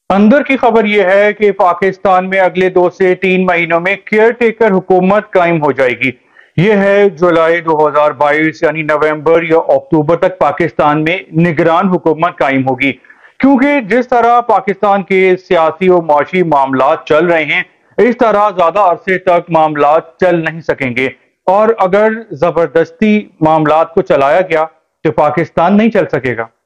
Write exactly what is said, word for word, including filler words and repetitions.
अंदर की खबर यह है कि पाकिस्तान में अगले दो से तीन महीनों में केयर टेकर हुकूमत कायम हो जाएगी। यह है जुलाई दो हज़ार बाईस यानी नवंबर या अक्टूबर तक पाकिस्तान में निगरान हुकूमत कायम होगी। क्योंकि जिस तरह पाकिस्तान के सियासी और माशी मामला चल रहे हैं, इस तरह ज्यादा अरसे तक मामला चल नहीं सकेंगे और अगर जबरदस्ती मामला को चलाया गया तो पाकिस्तान नहीं चल सकेगा।